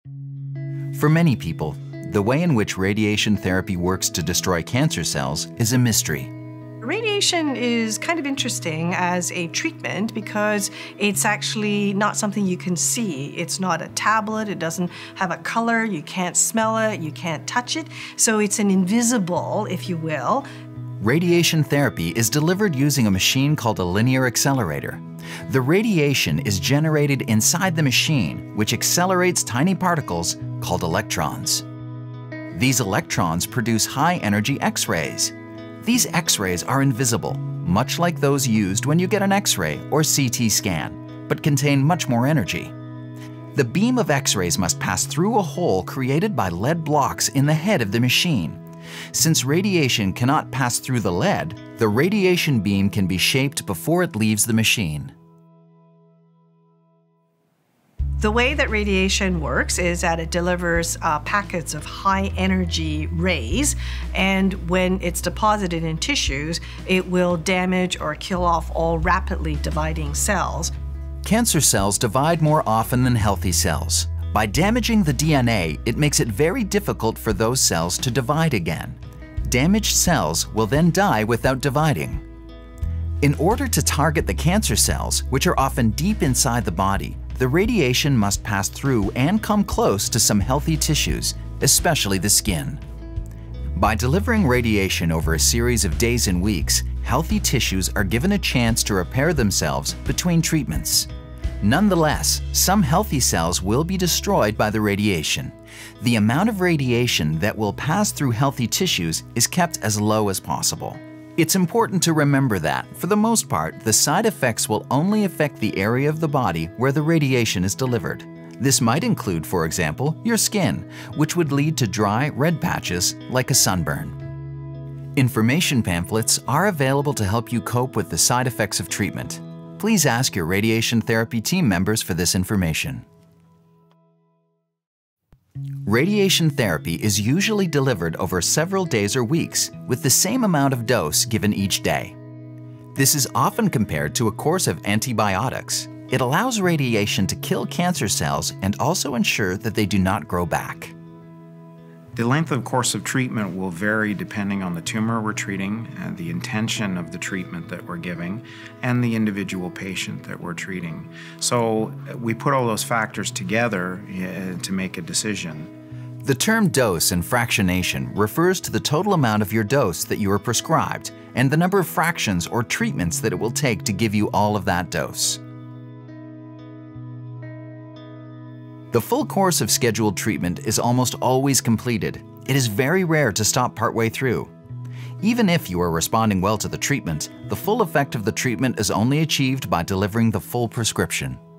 For many people, the way in which radiation therapy works to destroy cancer cells is a mystery. Radiation is kind of interesting as a treatment because it's actually not something you can see. It's not a tablet, it doesn't have a color, you can't smell it, you can't touch it. So it's an invisible, if you will. Radiation therapy is delivered using a machine called a linear accelerator. The radiation is generated inside the machine, which accelerates tiny particles called electrons. These electrons produce high-energy X-rays. These X-rays are invisible, much like those used when you get an X-ray or CT scan, but contain much more energy. The beam of X-rays must pass through a hole created by lead blocks in the head of the machine. Since radiation cannot pass through the lead, the radiation beam can be shaped before it leaves the machine. The way that radiation works is that it delivers packets of high-energy rays, and when it's deposited in tissues, it will damage or kill off all rapidly dividing cells. Cancer cells divide more often than healthy cells. By damaging the DNA, it makes it very difficult for those cells to divide again. Damaged cells will then die without dividing. In order to target the cancer cells, which are often deep inside the body, the radiation must pass through and come close to some healthy tissues, especially the skin. By delivering radiation over a series of days and weeks, healthy tissues are given a chance to repair themselves between treatments. Nonetheless, some healthy cells will be destroyed by the radiation. The amount of radiation that will pass through healthy tissues is kept as low as possible. It's important to remember that, for the most part, the side effects will only affect the area of the body where the radiation is delivered. This might include, for example, your skin, which would lead to dry, red patches like a sunburn. Information pamphlets are available to help you cope with the side effects of treatment. Please ask your radiation therapy team members for this information. Radiation therapy is usually delivered over several days or weeks with the same amount of dose given each day. This is often compared to a course of antibiotics. It allows radiation to kill cancer cells and also ensure that they do not grow back. The length of course of treatment will vary depending on the tumor we're treating, the intention of the treatment that we're giving, and the individual patient that we're treating. So we put all those factors together to make a decision. The term dose and fractionation refers to the total amount of your dose that you are prescribed and the number of fractions or treatments that it will take to give you all of that dose. The full course of scheduled treatment is almost always completed. It is very rare to stop partway through. Even if you are responding well to the treatment, the full effect of the treatment is only achieved by delivering the full prescription.